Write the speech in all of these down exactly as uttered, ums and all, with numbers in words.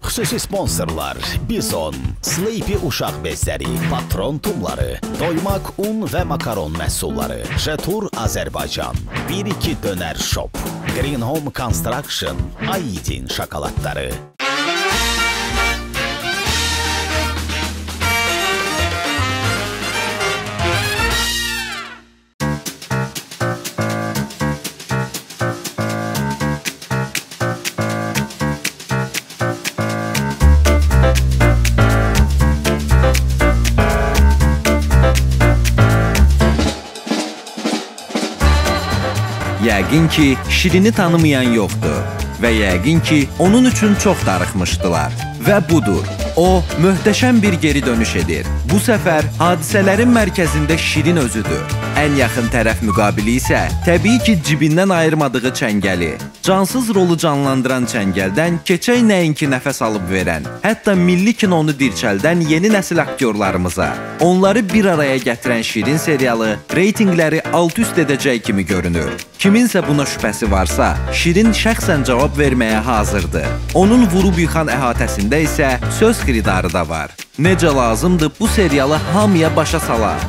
Xüsusi sponsorlar Bizon, Sleepy uşaq bezləri, Patron tumları, Doymak un və makaron məhsulları, Jetur Azərbaycan, bir iki Dönər Shop, Green Home Construction, Aydin şokoladları. Yəqin ki, Şirini tanımayan yoxdur və yəqin ki, onun üçün çox darıxmışdılar. Və budur, o, möhtəşəm bir geri dönüş edir. Bu səfər hadisələrin mərkəzində Şirin özüdür. Ən yaxın tərəf müqabili isə təbii ki, cibindən ayırmadığı çəngəli. Cansız rolu canlandıran çəngəldən keçək nəinki nəfəs alıb verən, hətta milli kinonu dirçəldən yeni nəsil aktyorlarımıza. Onları bir araya gətirən Şirin serialı reytingləri alt-üst edəcək kimi görünür. Kiminsə buna şübhəsi varsa, Şirin şəxsən cavab verməyə hazırdır. Onun vurub yıxan əhatəsində isə söz xiridarı da var. Necə lazımdır bu serialı hamıya başa salar.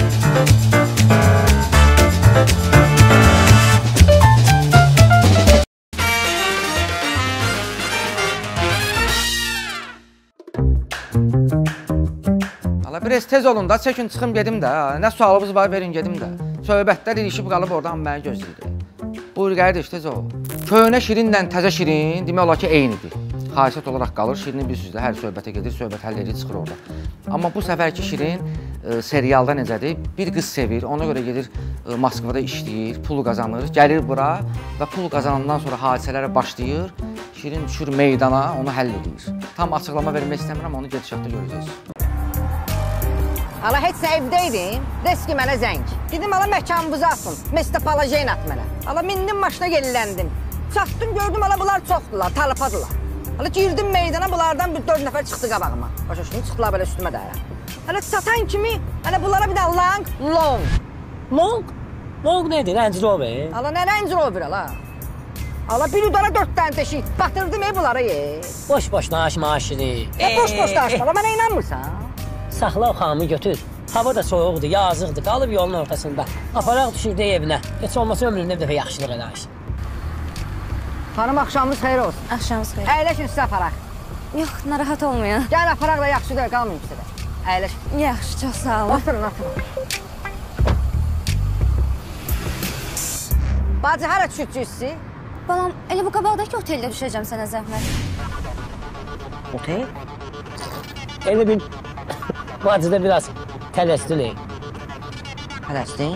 Biraz tez olun da, çəkin çıxım gedim də. Nə sualımız var, verin gedim də. Söhbətlər ilişib qalıb oradan məni gözləyir. Buyur qardaş, tez ol. Köhnə Şirinlə təzə Şirin demək olar ki, eynidir. Xasiyyət olaraq qalır. Şirini bir sözlə hər söhbətə gedir, söhbət həll edir, çıxır orada. Amma bu səfərki Şirin e, serialda necədir? Bir qız sevir, ona görə gedir e, Moskvada işləyir, pul qazanır, gəlir bura və pul qazanandan sonra hadisələrə başlayır. Şirin düşür meydana, onu həll edir. Tam açıqlama vermək istəmirəm, onu gedişatda görəcəksiniz. Ala heç evdə idim, deski mənə zəng. Dedim, ala məkanımızı atın, Mesta Palajen at mənə. Ala mindim maşına geliləndim. Çatdım, gördüm, ala bunlar çoxdular, talıpadılar. Ala girdim meydana, bunlardan bir dörd nəfər çıxdı qabağıma. Başa şimdi çıxdılar belə üstümə dayara. Ala çatan kimi, ala bunlara bir də long, long. Long? Long nədir, Range Rover? Ala nə Range Rover, ala? Ala bir udara dörd tane deşik, batırdım ey bunlara ye. Boş-boşuna aşma aşırı. E, boş-boşuna aşma, ala mənə inanmırsan? Saxla o xamı götür. Hava da soğuqdur, yazıqdır, qalıb yolun ortasında. Aparaq düşürdü evinə. Heç olmasa ömründə bir dəfə yaxşılıq eləmiş. Xanım, axşamınız xeyir olsun. Axşamınız xeyir. Əyləşin sizə aparaq. Yox, narahat olmayın. Gəl aparaq da yaxşı deyil, qalmayın sizə də. Əyləşin. Yaxşı, çox sağ olun. Oturun, oturun. Bacı, hara düşürcüsü? Balam, elə bu qabaqdakı oteldə düşəcəm sənə zəhmət. Otel? Elə bir... Bacıda biraz tələsdin ey. Tələsdin?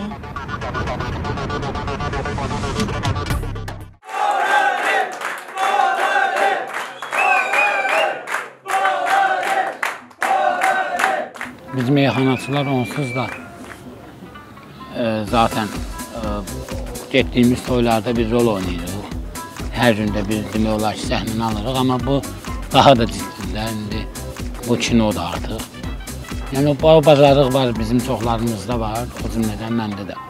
Biz meyxanaçılar onsuz da e, zaten e, getdiyimiz toylarda bir rol oynayırıq. Hər gündə bir demək olar ki, səhnəni alırıq, amma bu daha da ciddidir. İndi bu kinoda artıq. Yəni o bacarıq var, bizim çoxlarımızda var, o cümlədən məndə də.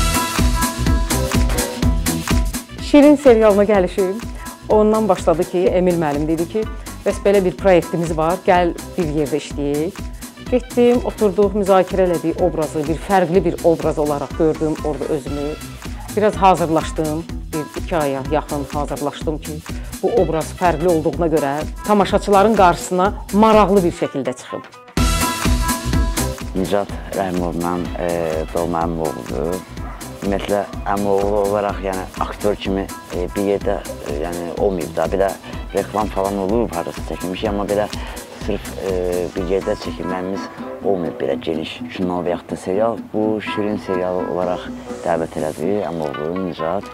Şirin serialına gəlişim ondan başladı ki, Emil müəllim dedi ki, bəs belə bir proyektimiz var, gəl bir yerdə işləyək. Getdim, oturduq, müzakirə elədik obrazı, bir fərqli bir obraz olaraq gördüm orada özümü. Biraz hazırlaşdım, bir iki aya yaxın hazırlaşdım ki, bu obraz fərqli olduğuna görə tamaşaçıların qarşısına maraqlı bir şəkildə çıxım. Nicat Rəhimoğlu'ndan e, doğma əmim oğludur. Ümumiyyətlə, əmim oğlu olaraq yəni, aktör kimi e, bir yerdə e, yəni, olmayıb da. Bir də reklam falan olub, harası çəkilmiş, amma belə sırf e, bir yerdə çəkilməyimiz olmayıb belə geniş kino və yaxud da serial. Bu Şirin serialı olaraq dəvət elədi əmim oğlu, Nicat.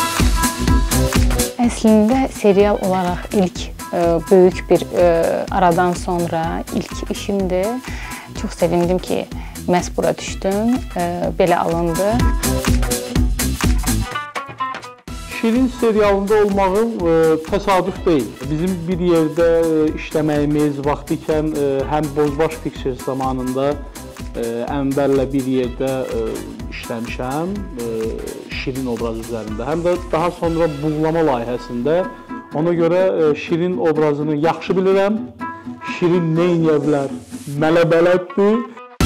Əslində, serial olaraq ilk e, böyük bir e, aradan sonra ilk işimdir. Çox sevindim ki, məhz bura düşdüm, e, belə alındı. Şirin serialında olmağım e, təsadüf deyil. Bizim bir yerdə e, işləməyimiz vaxtı ikən e, həm Bozbaş Pictures zamanında e, Ənvərlə bir yerdə e, işləmişəm e, Şirin obrazı üzərində. Həm də daha sonra Buğlama layihəsində Ona görə e, Şirin obrazını yaxşı bilirəm. Şirin nə edə bilər? Mələ bələddir.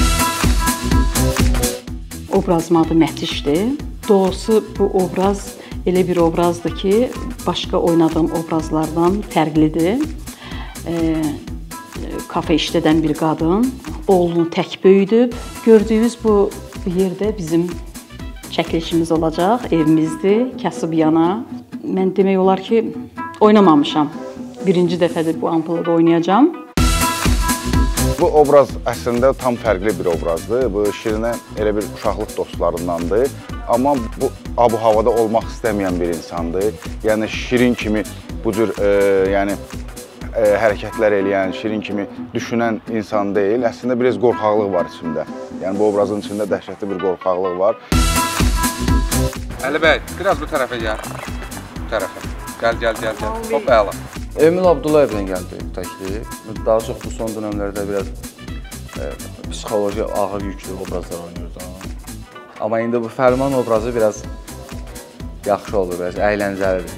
Obrazım adı Mətişdir. Doğrusu bu obraz elə bir obrazdır ki, başqa oynadığım obrazlardan fərqlidir. E, kafe işlədən bir qadın, oğlunu tək böyüdüb. Gördüyünüz bu yerdə bizim çəkilişimiz olacaq, evimizdir, kasıb yana. Mən demək olar ki, oynamamışam. Birinci dəfədir bu ampulada oynayacağam. Bu obraz əslində tam fərqli bir obrazdır. Bu Şirinə elə bir uşaqlıq dostlarındandır. Amma bu abu-havada olmaq istəməyən bir insandır. Yəni Şirin kimi bu cür e, yəni, e, hərəkətlər eləyən, Şirin kimi düşünən insan deyil. Əslində biraz qorxaqlıq var içində. Yəni bu obrazın içində dəhşətli bir qorxaqlıq var. Əli bəy, biraz bu tərəfə gəl. Bu tərəfə. Gəl, gəl, gəl, gəl. Hop, əla. Emil Abdullayevdən gəldi təklif. Daha çox bu son dönəmlərdə biraz e, psixoloji ağır yüklü obrazlar oynayırdı. Amma indi bu Fərman obrazı biraz yaxşı olur, biraz əyləncəlidir.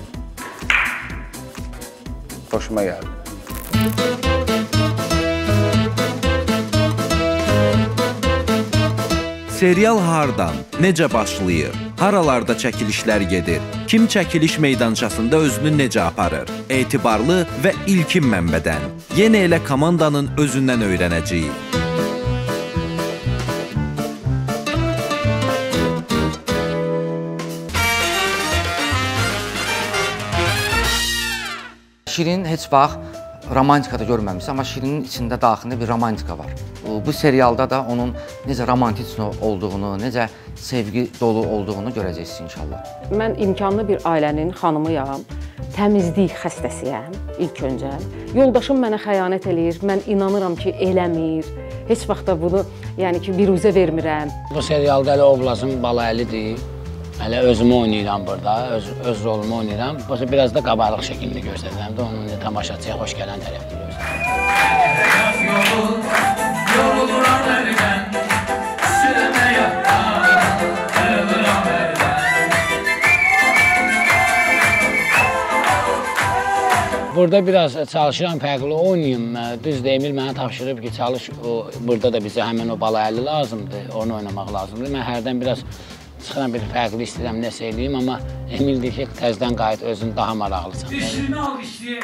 Xoşuma gəldi. Serial hardan, necə başlayır? Haralarda çəkilişlər gedir? Kim çəkiliş meydançasında özünü necə aparır? Etibarlı və ilkin mənbədən. Yenə elə komandanın özündən öyrənəcəyik. Şirin heç vaxt romantikada görməmişsə, amma Şirinin içində daxilində bir romantika var. Bu serialda da onun necə romantik olduğunu, necə sevgi dolu olduğunu görəcəksiniz inşallah. Mən imkanlı bir ailənin xanımıyam, təmizlik xəstəsiyəm ilk öncə. Yoldaşım mənə xəyanət eləyir, mən inanıram ki, eləmir. Heç vaxt da bunu, yəni ki, biruzə vermirəm. Bu serialda elə obrazım Balaəlidir. Hələ özümü oynayıram burada, öz, öz rolumu oynayıram. Biraz da qabarıq şəkildə göstərirəm də, onun tamaşaçıya xoş gələn tərəfini göstərirəm. Yoruluram əlimdən, sürəmə yaxdan, qırılıram əldən. Burada biraz çalışıram, fərqli oynayayım. Düzdür, Emil mənə tapşırıb ki, çalış, o, burada da bizə həmin o Balaəli lazımdır, onu oynamaq lazımdır. Mən hərdən biraz çıxıram, bir fərqli istəyirəm, nəsə eləyim, amma Emil deyir ki, təzdən qayıt, özün daha maraqlısan. Dişini al, işləyək.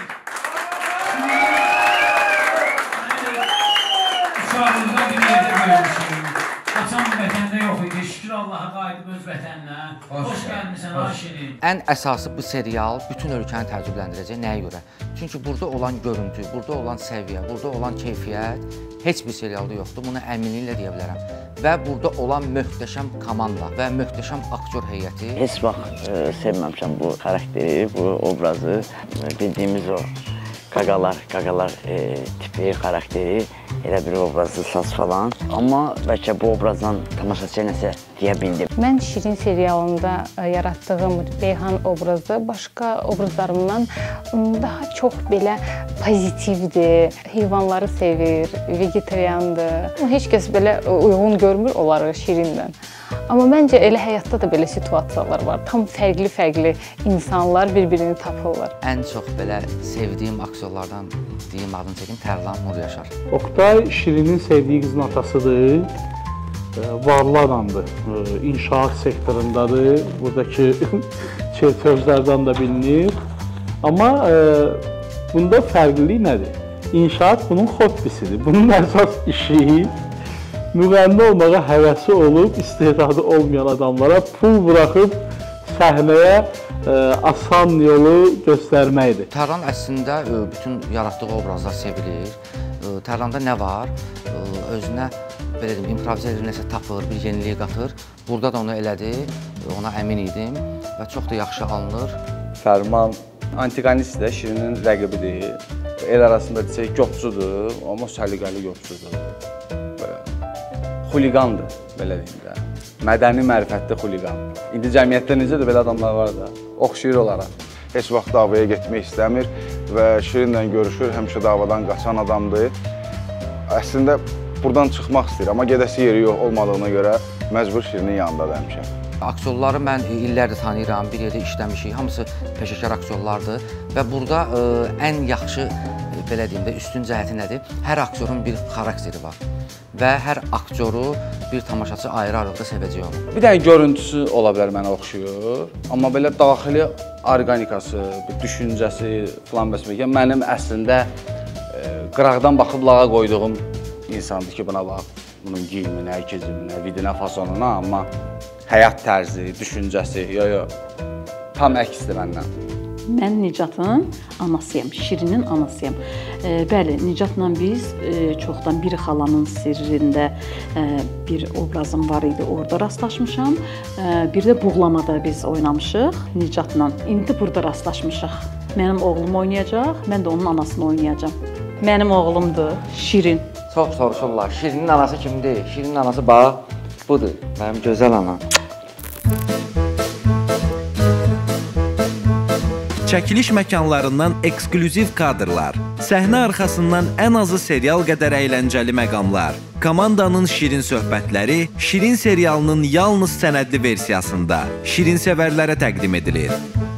Uşaqlıqda bir yerdə görmüşüm. Qaçan vətəndə yox idi, şükür Allaha qayıdıb öz vətəninə. Xoş gəlmişsən, ha Şirin. Ən əsası bu serial bütün ölkəni təəccübləndirəcək, nəyə görə? Çünki burada olan görüntü, burada olan səviyyə, burada olan keyfiyyət heç bir serialda yoxdur, bunu əminliklə deyə bilərəm. Və burada olan möhtəşəm komanda və möhtəşəm aktyor heyəti. Heç vaxt e, sevməmişəm bu xarakteri, bu obrazı. Bildiyimiz o qaqalar, qaqalar e, tipi, xarakteri, elə bir obrazı, saz falan. Amma bəlkə bu obrazdan tamaşaçıya nəsə deyə bildim. Mən Şirin serialında yaratdığım Beyhan obrazı başqa obrazlarımdan daha çox belə pozitivdir, heyvanları sevir, vegetariandır. Heç kəs belə uyğun görmür onları Şirindən. Amma məncə elə həyatda da belə situasiyalar var. Tam fərqli-fərqli insanlar bir-birini tapırlar. Ən çox belə sevdiyim aktyorlardan deyim adını çəkim, Tərlan Nur Yaşar. Oktay Şirinin sevdiyi qızın atasıdır. Varlı adamdır. İnşaat sektorundadır. Buradakı sözlərdən də bilinir. Amma bunda fərqlilik nədir? İnşaat bunun hobbisidir. Bunun əsas işi müğənni olmağa həvəsi olub, istedadı olmayan adamlara pul buraxıb səhnəyə ə, asan yolu göstərməkdir. Tərlan əslində ə, bütün yaratdığı obrazlar sevilir. Ə, Tərlanda nə var? Ə, özünə belə deyim, improvizə edir, nəsə tapır, bir yeniliyi qatır. Burada da onu elədi, ona əmin idim və çox da yaxşı alınır. Fərman antiqonistdir, Şirinin rəqibidir. El arasında desək, qopçudur, amma səliqəli qopçudur. Xuliqandır, belə deyim də. Mədəni mərifətli xuliqan. İndi cəmiyyətdə necə də belə adamlar var da, oxşayır olaraq. Heç vaxt davaya getmək istəmir və Şirinlə görüşür, həmişə davadan qaçan adamdır. Əslində buradan çıxmaq istəyir, amma gedəsi yeri yox olmadığına görə məcbur Şirinin yanındadır həmişə. Aktyorları mən illərdir tanıyıram, bir yerdə işləmişik, hamısı peşəkar aktyorlardır və burada ə, ən yaxşı, belə deyim də, üstün cəhəti nədir? Hər aktyorun bir xarakteri var və hər aktyoru bir tamaşaçı ayrı-ayrılıqda sevəcək olur. Bir dənə görüntüsü ola bilər mənə oxşuyur, amma belə daxili orqanikası, bir düşüncəsi filan bəsməkən mənim əslində e, qıraqdan baxıb lağa qoyduğum insandır ki, buna bax, bunun giyiminə, keziminə, vidinə, fasonuna, amma həyat tərzi, düşüncəsi, yo, yo, tam əksdir məndən. Mən Nicatın anasıyam, Şirinin anasıyam. E, bəli, Nicatla biz e, çoxdan bir xalanın sirrində e, bir obrazım var idi, orada rastlaşmışam. E, bir də Buğlamada biz oynamışıq Nicatla. İndi burada rastlaşmışıq. Mənim oğlum oynayacaq, mən də onun anasını oynayacağam. Mənim oğlumdur, Şirin. Çox soruşurlar, Şirinin anası kimdir? Şirinin anası bax, budur, mənim gözəl anam. Çəkiliş məkanlarından eksklüziv kadrlar, səhnə arxasından ən azı serial qədər əyləncəli məqamlar, komandanın şirin söhbətləri Şirin serialının yalnız sənədli versiyasında şirin sevərlərə təqdim edilir.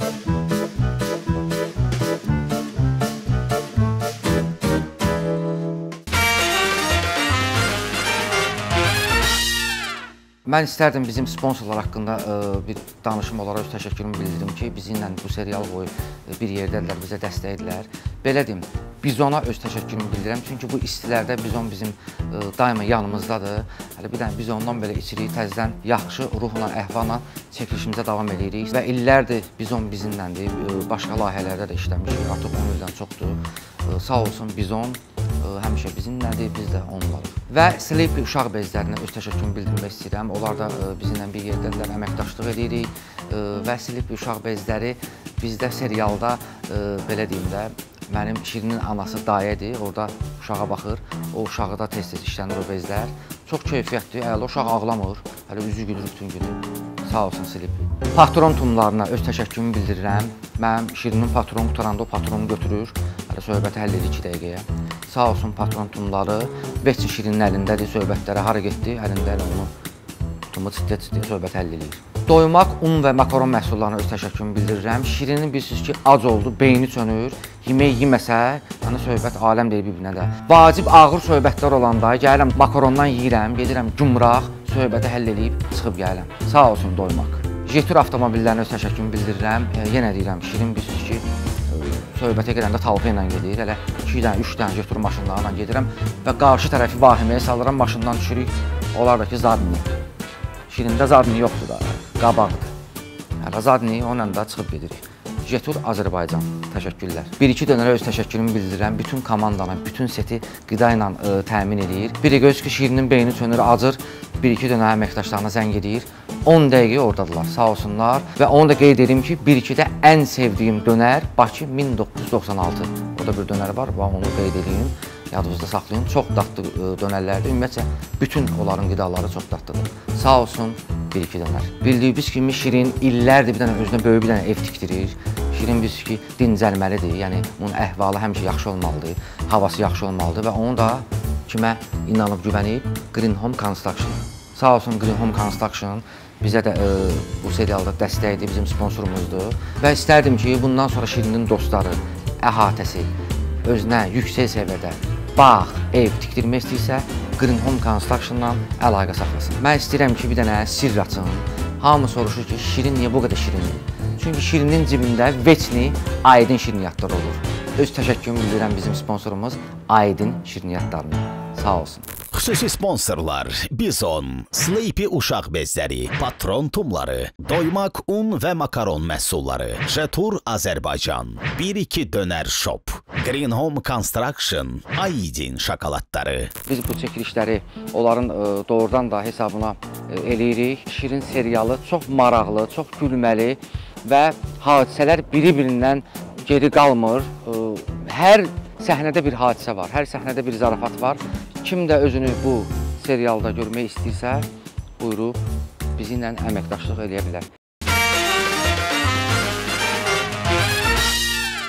Mən istərdim bizim sponsorlar haqqında ə, bir danışım olaraq öz təşəkkürümü bildirim ki, bizimlə bu serial boyu bir yerdədirlər, bizə dəstəkdirlər. Belə deyim, Bizona öz təşəkkürümü bildirirəm, çünki bu istilərdə Bizon bizim ə, daima yanımızdadır. Hələ bir dənə biz ondan belə içirik, təzədən yaxşı ruhla, əhvalla çəkilişimizə davam edirik və illərdir Bizon bizimləndir, başqa layihələrdə də işləmişik, artıq on ildən çoxdur. Ə, sağ olsun Bizon, ə, həmişə bizimlədir, biz də onlarıq. Və Sleepy uşaq bezlərinə öz təşəkkürümü bildirmək istəyirəm. Onlar da ə, bizimlə bir yerdədirlər, əməkdaşlıq edirik ə, və Sleepy uşaq bezləri bizdə serialda ə, belə deyim də, mənim Şirinin anası dayədir, orada uşağa baxır, o uşağı da tez-tez işlənir o bezlər. Çox keyfiyyətdir, əgər uşaq ağlamır, hələ üzü gülür bütün günü, sağ olsun Sleepy. Patron tumlarına öz təşəkkürümü bildirirəm. Mənim Şirinin patronu tutaranda o patronu götürür, hələ söhbəti həll edir iki dəqiqəyə. Sağ olsun patron tumları, Beçin Şirinin əlindədir, söhbətlərə hara getdi, əlində elə onu tumu çitlə-çitlə söhbət həll edir. Doymaq, un və makaron məhsullarına öz təşəkkürümü bildirirəm. Şirinin bilirsiniz ki, ac oldu, beyni çönür, yemək yeməsə, yəni söhbət aləm deyir bir-birinə də. Vacib ağır söhbətlər olanda gəlirəm makarondan yeyirəm, gedirəm cumraq, söhbəti həll edib çıxıb gəlirəm. Sağ olsun Doymaq. Jetur avtomobillərinə öz təşəkkürümü bildirirəm. E, yenə deyirəm, Şirin bilirsiniz ki, söhbətə gələndə talpa ilə gedir, elə iki dənə, üç dənə Jetur maşınlarla gedirəm və qarşı tərəfi vahiməyə salıram, maşından düşürük, onlar da ki, zadni. Şirində zadni yoxdur da, qabaqdır. Hələ zadni, onunla da çıxıb gedirik. Jetur Azərbaycan, təşəkkürlər. Bir-iki dönərə öz təşəkkürümü bildirirəm, bütün komandanı, bütün seti qida ilə ə, təmin edir. Biri göz ki, Şirinin beyni çönür, acır, bir-iki dönər əməkdaşlarına zəng edir. on dəqiqə oradadılar, sağ olsunlar. Və onu da qeyd edim ki, bir-ikidə ən sevdiyim dönər Bakı min doqquz yüz doxsan altı. Orada bir dönər var, onu qeyd edeyim, yadınızda saxlayın. Çox dadlı dönərlərdir, ümumiyyətcə, bütün onların qidaları çox dadlıdır. Sağ olsun, bir-iki dönər. Bildiyimiz kimi Şirin illərdir bir dənə özünə böyük bir dənə ev tikdirir. Şirin bilirsiniz ki, dincəlməlidir, yəni onun əhvalı həmişə yaxşı olmalıdır, havası yaxşı olmalıdır və onu da kimə inanıb güvənib, Green Home Construction. Sağ olsun Green Home Construction bizə də e, bu serialda dəstəkdir, bizim sponsorumuzdur və istərdim ki, bundan sonra Şirinin dostları, əhatəsi özünə yüksək səviyyədə bağ, ev tikdirmək istəyirsə, Green Home Construction-la əlaqə saxlasın. Mən istəyirəm ki, bir dənə sirr açın. Hamı soruşur ki, Şirin niyə bu qədər şirindir? Çünki Şirinin cibində veçni Aydın şirniyyatlar olur. Öz təşəkkürümü bildirəm bizim sponsorumuz Aydın şirniyyatlarına. Sağ olsun. Xüsusi sponsorlar Bizon, Sleepy uşaq bezləri, patron tumları, Doymaq un və makaron məhsulları, Jetur Azərbaycan, bir-iki dönər shop, Green Home Construction, Aydın şokoladları. Biz bu çəkilişləri onların ə, doğrudan da hesabına ə, eləyirik. Şirin serialı çox maraqlı, çox gülməli və hadisələr biri-birindən geri qalmır. Ə, hər səhnədə bir hadisə var, hər səhnədə bir zarafat var. Kim də özünü bu serialda görmək istəyirsə, buyurub bizimlə əməkdaşlıq eləyə bilər.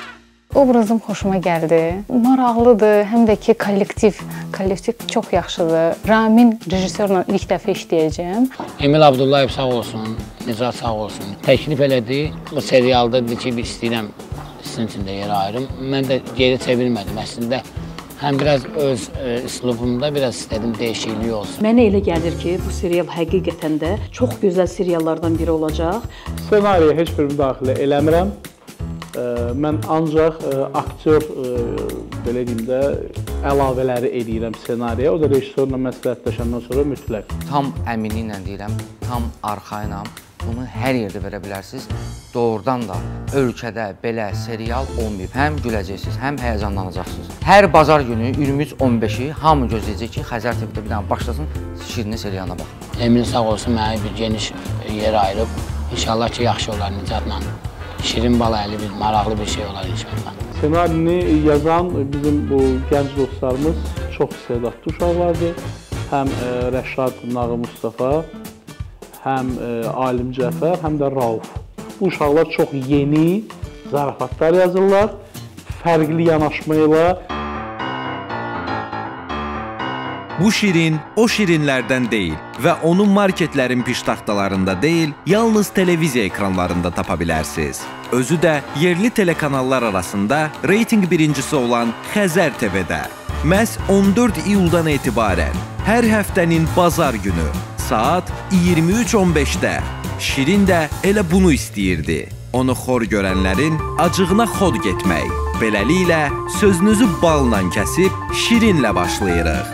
Obrazım xoşuma gəldi. Maraqlıdır, həm də ki kollektiv, kollektiv çox yaxşıdır. Ramin rejissorla ilk dəfə işləyəcəm. Emil Abdullayev sağ olsun, Nicat sağ olsun. Təklif elədi, bu serialda dedi ki, istəyirəm sizin üçün də yer ayırım. Mən də geri çevirmədim əslində. Həm biraz öz üslubumda biraz istədim dəyişiklik olsun. Mənə elə gəlir ki, bu serial həqiqətən də çox gözəl seriallardan biri olacaq. Ssenariyə heç bir müdaxilə eləmirəm. Mən ancaq aktyor, belə deyim də, əlavələri eləyirəm ssenariyə. O da rejissorla məsləhətləşəndən sonra mütləq. Tam əminliklə deyirəm, tam arxayınam. Bunu hər yerdə verə bilərsiniz. Doğrudan da ölkədə belə serial olmayıb. Həm güləcəksiniz, həm həyəcanlanacaqsınız. Hər bazar günü iyirmi üç on beşi hamı gözləyəcək ki, Xəzər T V-də bir dənə başlasın, Şirinin serialına bax. Emil sağ olsun, mənə bir geniş yer ayırıb. İnşallah ki, yaxşı olar Nicatla. Şirin balaylı bir, maraqlı bir şey olar inşallah. Ssenarini yazan bizim bu gənc dostlarımız çox istedadlı uşaqlardır. Həm Rəşad Nağı Mustafa, həm Alim Cəfər, həm də Rauf. Bu uşaqlar çox yeni zarafatlar yazırlar, fərqli yanaşmayla. Bu şirin o şirinlərdən deyil və onu marketlərin piştaxtalarında deyil, yalnız televiziya ekranlarında tapa bilərsiniz. Özü də yerli telekanallar arasında reyting birincisi olan Xəzər T V-də. Məhz on dörd iyuldan etibarən hər həftənin bazar günü saat iyirmi üç on beşdə Şirin də elə bunu istəyirdi. Onu xor görənlərin acığına xod getmək. Beləliklə sözünüzü balla kəsib Şirinlə başlayırıq.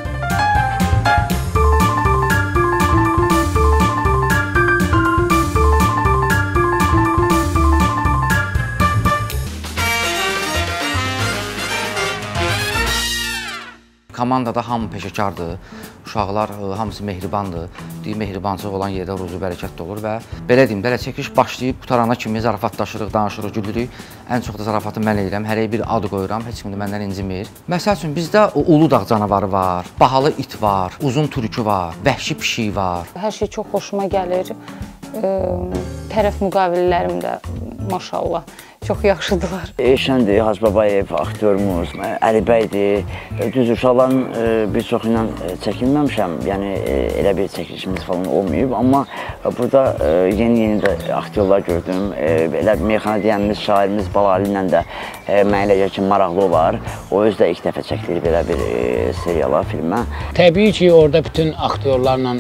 Komandada hamı peşəkardır, uşaqlar hamısı mehribandır. Deyim, mehribancıq olan yerdə ruzu bərəkət də olur və belə deyim, belə çəkiş başlayıb qutarana kimi zarafatlaşırıq, danışırıq, gülürük. Ən çox da zarafatı mən eləyirəm, hərəyə bir ad qoyuram, heç kim də məndən incimir. Məsəl üçün, bizdə Uludağ canavarı var, bahalı it var, uzun türkü var, vəhşi pişik var. Hər şey çox xoşuma gəlir. Tərəf müqavillərim də maşallah çox yaxşıdırlar. Eşəndir, Hacı Babayev, aktyorumuz, Əli bəydir. Düz uşaqların bir çox ilə çəkilməmişəm, yəni elə bir çəkilişimiz falan olmayıb. Amma burada yeni-yeni də aktyorlar gördüm. Elə meyxana deyənimiz, şairimiz Balali ilə də mənə elə gəlir ki, maraqlı olar. O özü də ilk dəfə çəkilir belə bir seriala, filmə. Təbii ki, orada bütün aktyorlarla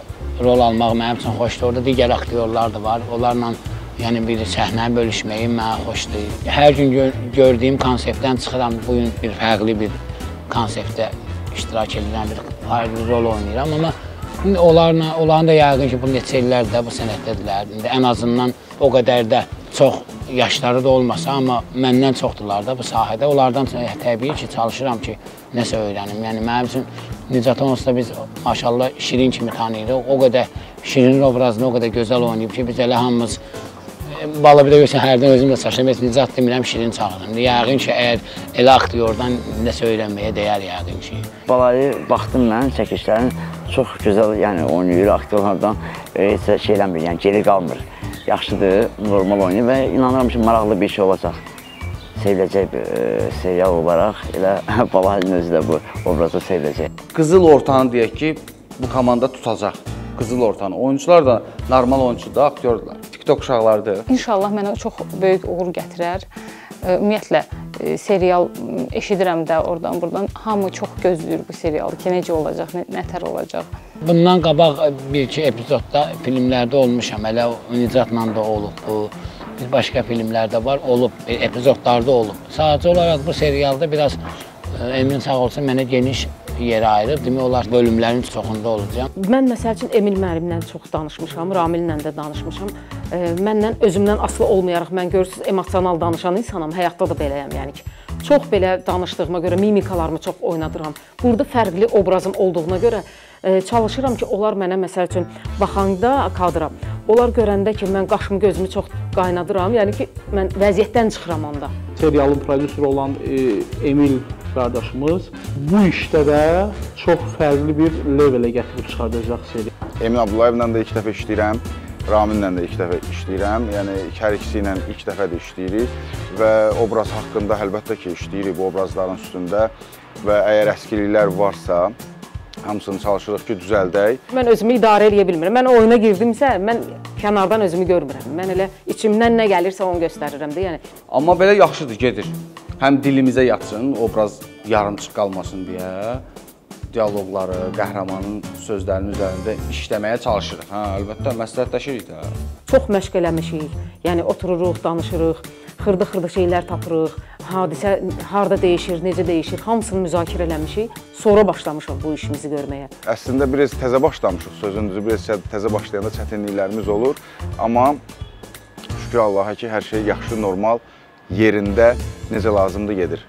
rol almaq mənim üçün xoşdur. Orada digər aktyorlar da var. Onlarla yəni bir səhnə bölüşməyi mənə xoşdur. Hər gün gör gördüyüm konseptdən çıxıram, bugün bir fərqli bir konseptdə iştirak edirəm, bir fərqli rol oynayıram. Amma onlarla, onların da yəqin ki, bu neçə illərdə bu sənətdədirlər. İndi ən azından o qədər də çox yaşları da olmasa, amma məndən çoxdurlar da bu sahədə. Onlardan təbii ki, çalışıram ki, nəsə öyrənim. Yəni mənim üçün Nicat onsuz da biz maşallah Şirin kimi tanıyırıq. O qədər Şirinin obrazını o qədər gözəl oynayıb ki, biz elə hamımız Bala bir də görsən, hərdən özüm də çaşıram, Nicat demirəm, Şirin çağırım. Yəqin ki, əgər elə aktyordan nəsə öyrənməyə dəyər yəqin ki. Balaya baxdım mən, çəkişlərin çox gözəl yəni, oynayır, aktyorlardan heç şey eləmir, yəni geri qalmır. Yaxşıdır, normal oynayır və inanıram ki, maraqlı bir şey olacaq. Seviləcək bir serial olaraq elə Balayın özü də bu obrazı seviləcək. Qızıl ortanı deyək ki, bu komanda tutacaq. Qızıl ortanı. Oyuncular da normal oyuncudur, aktyordular. TikTok uşaqlardır. İnşallah mənə çox böyük uğur gətirər. Ümumiyyətlə, serial eşidirəm də oradan, buradan. Hamı çox gözləyir bu serialı ki, necə olacaq, nətər olacaq. Bundan qabaq bir-iki epizodda filmlərdə olmuşam. Elə Nicatla da olub bu. Bir başqa filmlərdə var, olub, epizodlarda olub. Sadəcə olaraq bu serialda biraz Emin sağ olsun mənə geniş yer ayırır. Demək olar bölümlərin çoxunda olacaq. Mən məsəl üçün Emil müəllimlə çox danışmışam, Ramillə də danışmışam. Məndən özümdən asılı olmayaraq mən görürsünüz emosional danışan insanam, həyatda da beləyəm yəni ki. Çox belə danışdığıma görə mimikalarımı çox oynadıram. Burada fərqli obrazım olduğuna görə çalışıram ki, onlar mənə məsəl üçün baxanda kadra, onlar görəndə ki, mən qaşımı gözümü çox qaynadıram, yəni ki, mən vəziyyətdən çıxıram onda. Serialın prodüseri olan Emil qardaşımız bu işdə də çox fərqli bir levelə gətirib çıxardacaq serial. Emin Abdullayevlə də ilk dəfə işləyirəm. Raminlə də ilk dəfə işləyirəm. Yəni hər ikisi ilə ilk dəfə də işləyirik və obraz haqqında əlbəttə ki, işləyirik bu obrazların üstündə və əgər əskiliklər varsa, hamısını çalışırıq ki, düzəldək. Mən özümü idarə edə bilmirəm. Mən oyuna girdimsə, mən kənardan özümü görmürəm. Mən elə içimdən nə gəlirsə onu göstərirəm də, yəni. Amma belə yaxşıdır, gedir. Həm dilimizə yatsın, obraz yarımçıq qalmasın deyə dialoqları, qəhrəmanın sözlərinin üzərində işləməyə çalışırıq. Hə, əlbəttə, məsləhətləşirik də. Çox məşq eləmişik. Yəni otururuq, danışırıq, xırda-xırda şeylər tapırıq. Hadisə harda dəyişir, necə dəyişir, hamısını müzakirə eləmişik. Sonra başlamışıq bu işimizi görməyə. Əslində biraz təzə başlamışıq, sözünüzü biraz təzə başlayanda çətinliklərimiz olur. Amma şükür Allaha ki, hər şey yaxşı, normal, yerində, necə lazımdır gedir.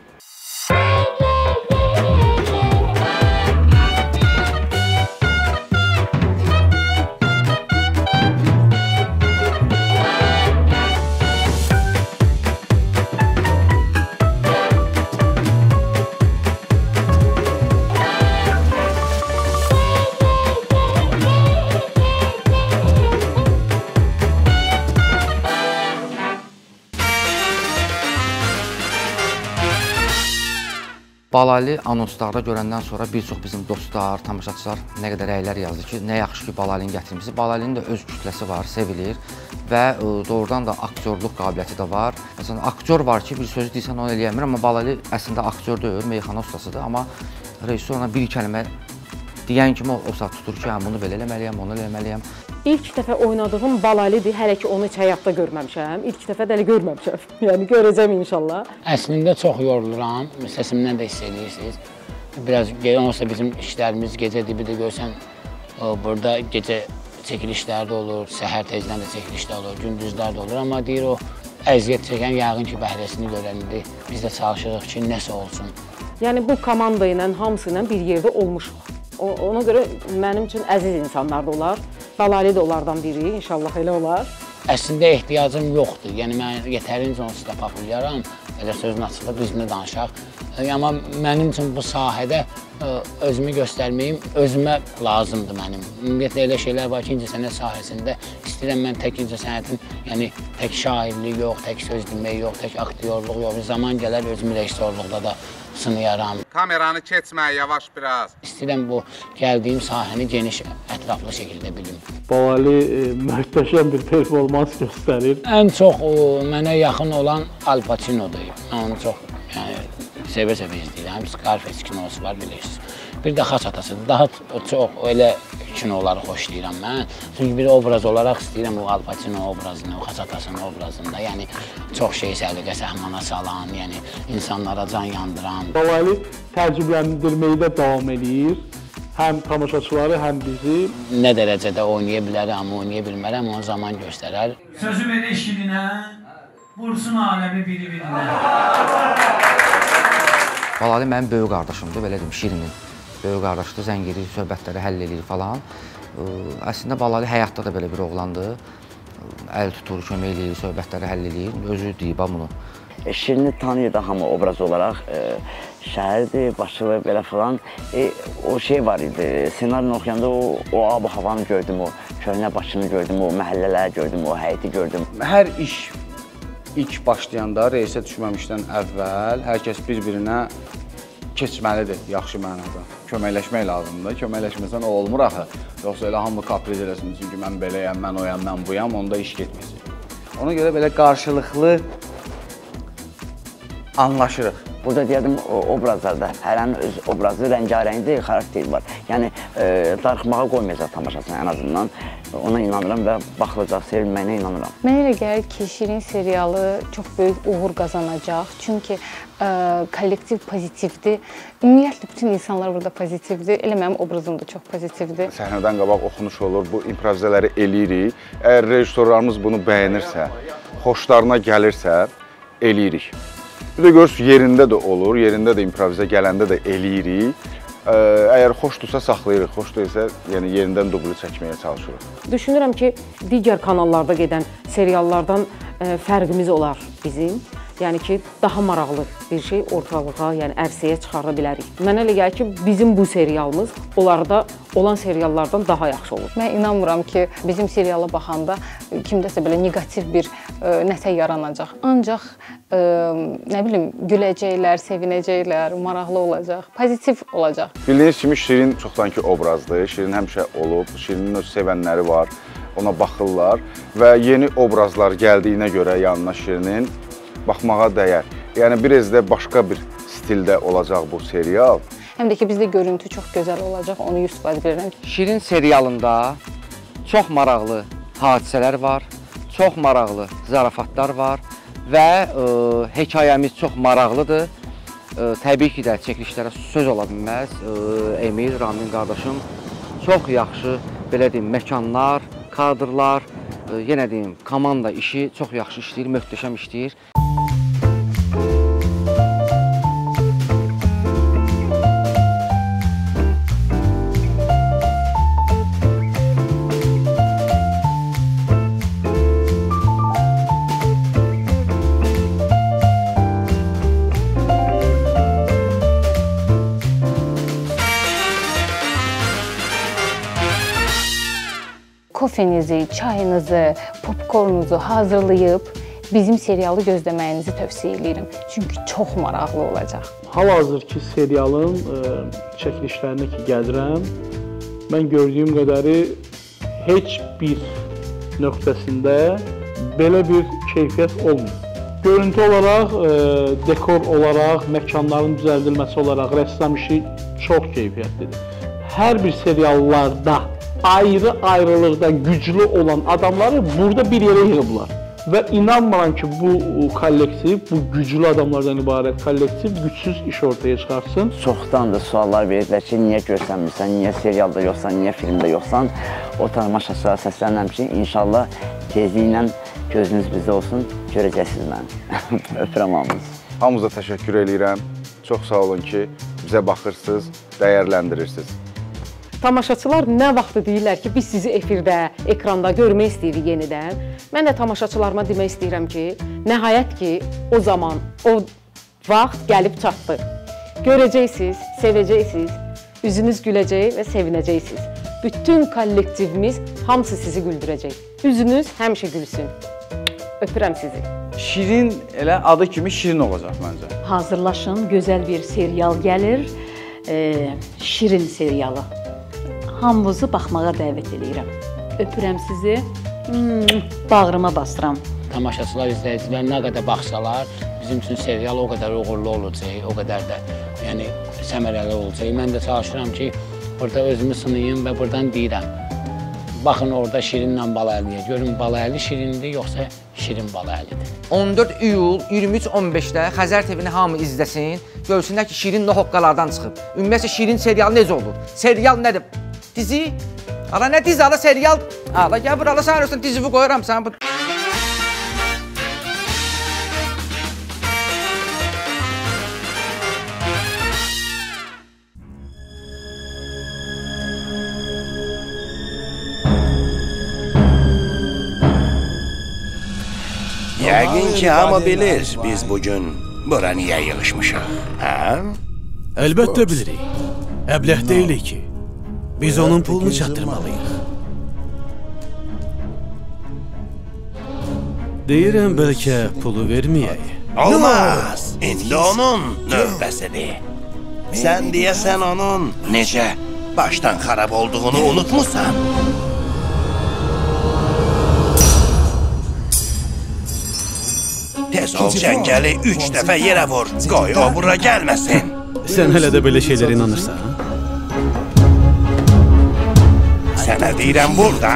Balali anonslarda görəndən sonra bir çox bizim dostlar, tamaşaçılar nə qədər rəylər yazdı ki, nə yaxşı ki, Balalini gətirmişsiniz. Balalinin də öz kütləsi var, sevilir və doğrudan da aktyorluq qabiliyyəti də var. Məsələn, aktyor var ki, bir sözü deyirsən onu eləyəmir, amma Balali əslində aktyor deyil, meyxana ustasıdır. Amma rejissor ona bir kəlmə deyən kimi o saat tutur ki, həm bunu belə eləməliyəm, onu eləməliyəm. İlk dəfə oynadığım Balalidir, hələ ki onu heç həyatda görməmişəm. İlk dəfə də elə görməmişəm, yəni görəcəm inşallah. Əslində çox yoruluram, səsimdən də hiss edirsiniz. Biraz olsa bizim işlərimiz gecə dibi də görsən, burada gecə çəkilişlər də olur, səhər tezdən də çəkilişlər olur, gündüzlər də olur. Amma deyir o əziyyət çəkən yəqin ki, bəhrəsini görəndə biz də çalışırıq ki, nəsə olsun. Yəni bu komanda ilə hamısı ilə bir yerdə olmuşuq. Ona görə mənim üçün əziz insanlar da olar. Balali də onlardan biri, inşallah elə olar. Əslində ehtiyacım yoxdur. Yəni mən yetərincə onsuz da populyarım. Elə sözün açılıb düzünü danışaq. Amma mənim üçün bu sahədə özümü göstərməyim özümə lazımdır mənim. Ümumiyyətlə elə şeylər var ki, incəsənət sahəsində istəyirəm mən tək incəsənətin, yəni tək şairlik yox, tək söz demək yox, tək aktyorluq yox. Bir zaman gələr özümü rejissorluqda da sınayaram. Kameranı keçmə, yavaş biraz. İstəyirəm bu gəldiyim sahəni geniş, ətraflı şəkildə bilim. Balali möhtəşəm bir performans göstərir. Ən çox mənə yaxın olan Al Pacino'dur. Onu çox sevə-sevə izləyirəm. Scarface kinosu var, bilirsiniz. Bir də Xaç atasıdır. Daha çox elə kinoları xoşlayıram mən. Çünki bir obraz olaraq istəyirəm o Al Pacino obrazını, o Xaç atasının obrazında. Yəni çox şey səliqə səhmana salan, yəni insanlara can yandıran. Balali təəccübləndirməyə davam edir. Həm tamaşaçıları, həm bizi. Nə dərəcədə oynaya bilərəm, oynaya bilmərəm, onu zaman göstərər. Sözü ver eşidinə, vursun aləmi biri-birinə. Balali mənim böyük qardaşımdır, belə deyim, Şirinin. Böyük qardaşdır, zəng edir, söhbətləri həll edir falan. Əslində Balali həyatda da belə bir oğlandır. Əl tutur, kömək edir, söhbətləri həll edir. Özü deyib bunu. Şirini tanıyır da hamı obraz olaraq. Şəhərdir, başılı, belə falan. O şey var idi, senarini oxuyanda o ab-ı havanı gördüm, o köhnə başını gördüm, o məhəllələri gördüm, o həyəti gördüm. Hər iş ilk başlayanda, reysə düşməmişdən əvvəl hər kəs bir-birinə keçməlidir, yaxşı mənada. Köməkləşmək lazımdır. Köməkləşməsən o olmur axı. Yoxsa elə hamı kapriz eləsin, çünki mən beləyəm, mən oyam, mən buyam, onda iş getməyəcək. Ona görə belə qarşılıqlı anlaşırıq. Burada deyədim, obrazlarda hərənin öz obrazı, rəngarəngdir, xarakteri var. Yəni, darıxmağa qoymayacaq tamaşasını ən azından. Ona inanıram və baxılacaq, sevilməyinə inanıram. Mənə elə gəlir ki, Şirin serialı çox böyük uğur qazanacaq. Çünki kollektiv pozitivdir. Ümumiyyətlə, bütün insanlar burada pozitivdir. Elə mənim obrazım da çox pozitivdir. Səhnədən qabaq oxunuş olur, bu improvizələri eləyirik. Əgər rejissorlarımız bunu bəyənirsə, xoşlarına gəlirsə, eləyirik. Bir də görürsünüz, yerində də olur, yerində də improvizə gələndə də eləyirik. Əgər xoşdursa saxlayırıq, xoş deyilsə, yəni yerindən dublu çəkməyə çalışırıq. Düşünürəm ki, digər kanallarda gedən seriallardan fərqimiz olar bizim. yəni ki, daha maraqlı bir şey ortalığa, yəni ərsəyə çıxara bilərik. Mənə elə gəlir ki, bizim bu serialımız onlarda olan seriallardan daha yaxşı olur. Mən inanmıram ki, bizim seriala baxanda kimdəsə belə negativ bir ə, nəsə yaranacaq. Ancaq ə, nə bilim, güləcəklər, sevinəcəklər, maraqlı olacaq, pozitiv olacaq. Bildiyiniz kimi Şirin çoxdankı obrazdır. Şirin həmişə olub, Şirinin öz sevənləri var, ona baxırlar və yeni obrazlar gəldiyinə görə yanına Şirinin baxmağa dəyər. Yəni biraz da başqa bir stildə olacaq bu serial. Həm də ki, bizdə görüntü çox gözəl olacaq, onu yüz faiz verirəm. Şirin serialında çox maraqlı hadisələr var, çox maraqlı zarafatlar var və ə, hekayəmiz çox maraqlıdır. Ə, təbii ki də çəkilişlərə söz ola bilməz. Ə, Emil, Ramin qardaşım çox yaxşı, belə deyim, məkanlar, kadrlar, ə, yenə deyim, komanda işi çox yaxşı işləyir, möhtəşəm işləyir. Kofenizi, çayınızı, popkornunuzu hazırlayıb bizim serialı gözləməyinizi tövsiyə edirəm. Çünki çox maraqlı olacaq. Hal-hazırki serialın ə, çəkilişlərinə ki gəlirəm, mən gördüyüm qədəri heç bir nöqtəsində belə bir keyfiyyət olmur. Görüntü olaraq, ə, dekor olaraq, məkanların düzəldilməsi olaraq rəssam işi çox keyfiyyətlidir. Hər bir seriallarda ayrı-ayrılıqda güclü olan adamları burada bir yerə yığıblar. Və inanmıram ki, bu kollektiv, bu güclü adamlardan ibarət kollektiv gücsüz iş ortaya çıxarsın. Çoxdandır suallar verirlər ki, niyə görsənmirsən, niyə serialda yoxsan, niyə filmdə yoxsan. O tamaşaçılara səslənirəm ki, inşallah tezliklə gözünüz bizdə olsun, görəcəksiniz məni. Öpürəm hamınızı. Hamınıza təşəkkür edirəm. Çox sağ olun ki, bizə baxırsınız, dəyərləndirirsiniz. Tamaşaçılar nə vaxtı deyirlər ki, biz sizi efirdə, ekranda görmək istəyirik yenidən. Mən də tamaşaçılarıma demək istəyirəm ki, nəhayət ki, o zaman, o vaxt gəlib çatdı. Görəcəksiniz, sevəcəksiniz, üzünüz güləcək və sevinəcəksiniz. Bütün kollektivimiz hamısı sizi güldürəcək. Üzünüz həmişə gülsün. Öpürəm sizi. Şirin elə adı kimi şirin olacaq məncə. Hazırlaşın, gözəl bir serial gəlir. E, şirin serialı. Hamınızı baxmağa dəvət edirəm. Öpürəm sizi, bağrıma basıram. Tamaşaçılar, izləyicilər nə qədər baxsalar, bizim üçün serial o qədər uğurlu olacaq, o qədər də yəni, səmərəli olacaq. Mən də çalışıram ki, burada özümü sınayım və buradan deyirəm. Baxın, orada Şirinlə Balaəliyə. Görün, Balaəli Şirindir, yoxsa Şirin Balaəlidir. on dörd iyul iyirmi üç on beşdə Xəzər T V-ni hamı izləsin. Görsünlər ki, Şirin nə hoqqalardan çıxıb. Ümumiyyətlə, Şirin serialı necə olur? Serial nədir? Dizi? Ala nə dizi? Ala serial? Ala gəl bura, ala sən arıyorsun, dizivi qoyuram sən bu. Yəqin ki, hamı bilir biz bugün bura niyə yığışmışıq, hə? Əlbəttə bilirik. Əbləh deyilik ki, biz onun pulunu çatdırmalıyıq. Deyirəm, bəlkə pulu verməyək. Olmaz! İndi onun növbəsidir. Sən deyəsən onun necə başdan xarab olduğunu unutmuşsan. Tez ol cəngəli üç dəfə yerə vur, qoy o bura gəlməsin. Sən hələ də belə şeylərə inanırsan? Sənə deyirəm burada.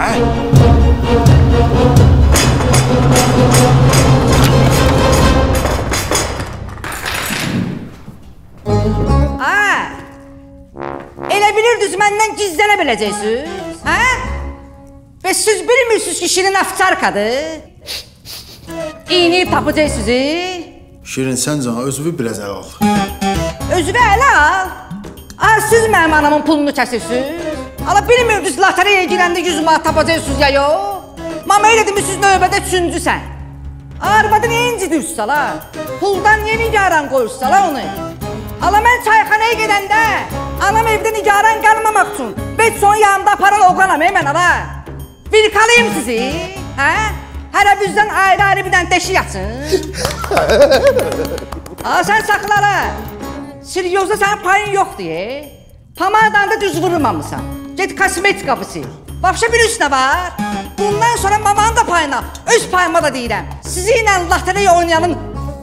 Aa, elə bilirdiniz məndən gizlənə biləcəksiniz, hə? Və siz bilmirsiniz ki, Şirin aftarkadır. İyniyib tapacaqsınız. Şirin, sən canı özünü biraz əl al. Özünü əl al? Aa, siz mənim anamın pulunu kəsirsiniz. Ala bilmirdiniz, loteriyaya girəndə yüz manat tapacaqsınız ya yox. Mama elə demirsiniz, növbədə üçüncüsən. Arvadı niyə incidirsə la? Puldan niyə nigaran qoyursa la onu? Ala mən çayxanaya gedəndə anam evdə nigaran qalmamaq üçün bet son yanımda aparal oğlanam ey mən ala. Virkalayım sizi, hə? Hərə bizdən ayrı-ayrı bir dənə deşik açın. Aa, sən saxlara. Siryozda sənin payın yoxdur, e? Pamadan da düz vurulmamısan. Get kosmetik kapısı. Vapşa bir üstüne var. Bundan sonra mamanın da payına, öz payıma da deyirəm. Sizinlə loteriya oynayanın...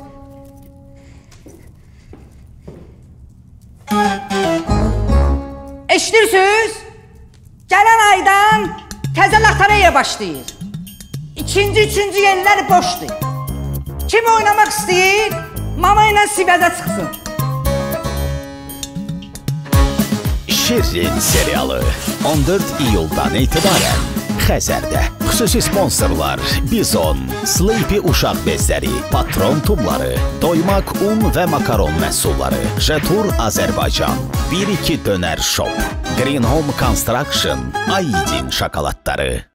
Eşidirsiniz? Gələn aydan təzə loteriya başlayır. İkinci, üçüncü yerlər boşdur. Kim oynamaq istəyir, mama ilə sivəzə çıxsın. Şirin serialı on dörd iyuldan etibarən Xəzərdə. Xüsusi sponsorlar Bizon, Sleepy uşaq bezləri, Patron tumları, Doymak un və makaron məhsulları, Jetur Azərbaycan, bir iki dönər shop, Green Home Construction, Aydin şokoladları.